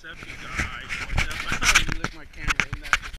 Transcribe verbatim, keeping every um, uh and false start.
except he's alright. You lick my camera, isn't that